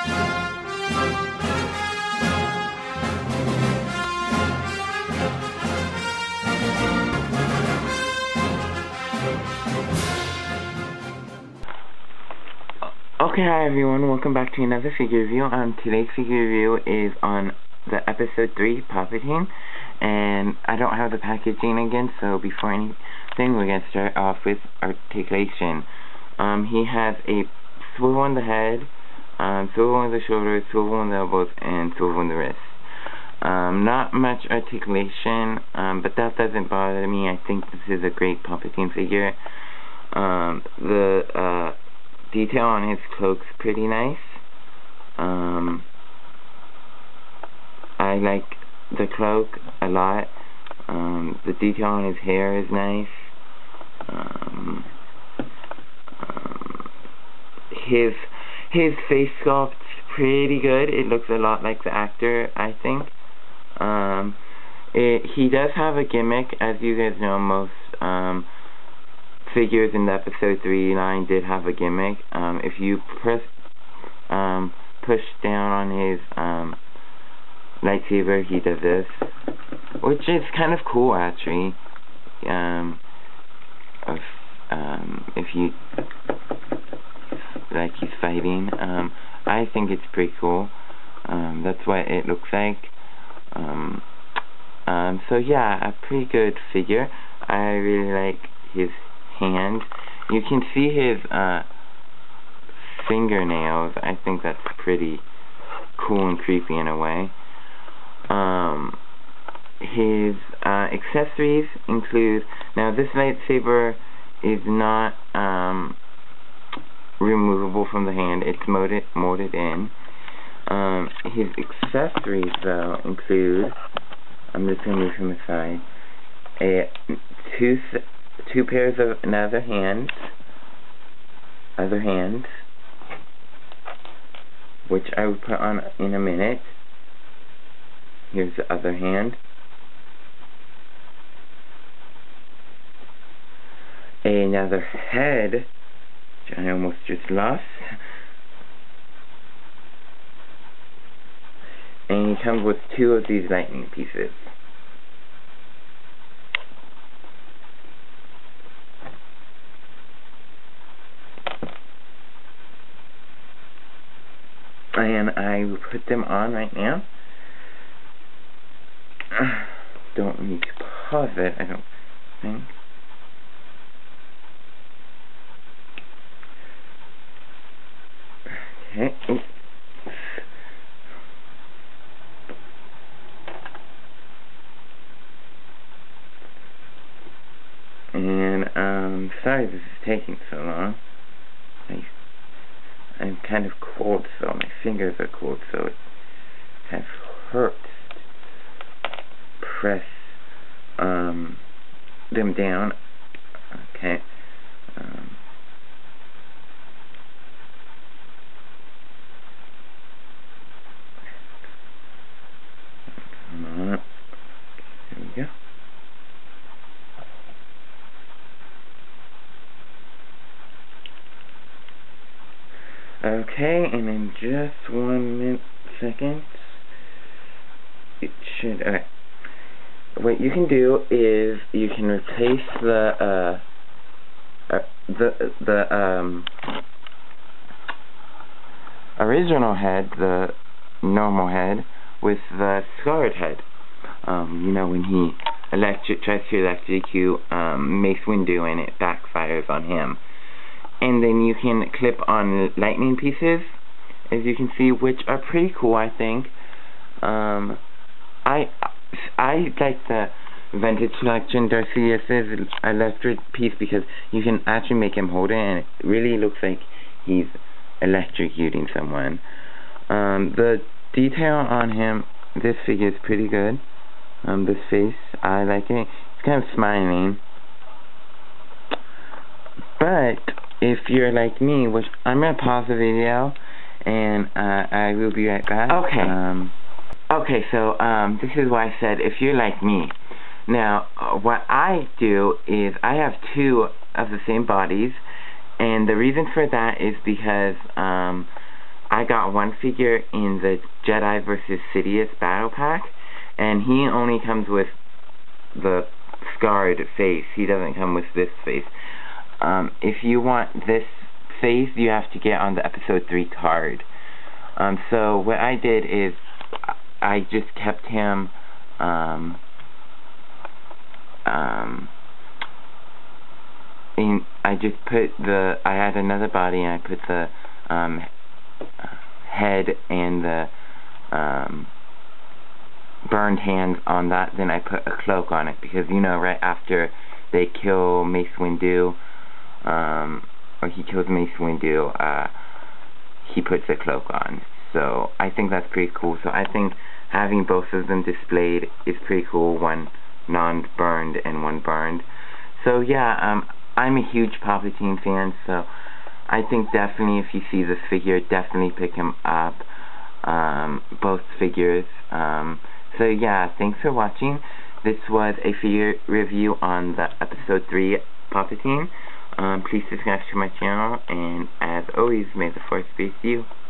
Okay, hi everyone, welcome back to another figure review. Today's figure review is on the episode 3, Palpatine, and I don't have the packaging again, so before anything, we're going to start off with articulation. He has a swivel on the head, swivel on the shoulders, swivel on the elbows, and swivel on the wrists. Not much articulation, but that doesn't bother me. I think this is a great Palpatine figure. The detail on his cloak's pretty nice. I like the cloak a lot. The detail on his hair is nice. His face sculpt's pretty good. It looks a lot like the actor, I think. He does have a gimmick, as you guys know. Most figures in the episode 3 line did have a gimmick. If you push down on his lightsaber, he does this, which is kind of cool actually. If you like, he's fighting. I think it's pretty cool. That's what it looks like. So yeah, a pretty good figure. I really like his hand. You can see his fingernails. I think that's pretty cool and creepy in a way. His accessories include, now this lightsaber is not removable from the hand, it's molded in. His accessories though include, I'm just going to move him aside, two pairs of other hands, which I will put on in a minute. Here's the other hand. Another head, which I almost just lost. And he comes with 2 of these lightning pieces. And I will put them on right now. Don't need to pause it, I don't think. Okay. Oops. And sorry this is taking so long. I'm kind of cold, so my fingers are cold, so it kind of hurts to press them down. Okay. Come on. There we go. Okay, and in just 1 second, it should, okay. What you can do is you can replace the original head, the normal head, with the scarred head. You know, when he tries to electrocute Mace Windu and it backfires on him. And then you can clip on lightning pieces, as you can see, which are pretty cool, I think. I like the Vintage Collection Darth Sidious's electric piece because you can actually make him hold it, and it really looks like he's electrocuting someone. The detail on him, this figure is pretty good. This face, I like it. He's kind of smiling. But if you're like me, which I'm going to pause the video, and I will be right back. Okay, so this is why I said if you're like me. Now, what I do is I have 2 of the same bodies, and the reason for that is because I got one figure in the Jedi vs. Sidious battle pack, and he only comes with the scarred face. He doesn't come with this face. If you want this face, you have to get on the episode 3 card. So what I did is I just kept him I just put I had another body, and I put the head and the burned hands on that. Then I put a cloak on it, because right after they kill Mace Windu, or he kills Mace Windu, he puts a cloak on. So I think that's pretty cool. So I think having both of them displayed is pretty cool, one non-burned and one burned. So yeah, I'm a huge Palpatine fan, so I think definitely if you see this figure, definitely pick him up, both figures. So yeah, thanks for watching. This was a figure review on the episode 3 Palpatine. Please subscribe to my channel, and as always, may the Force be with you.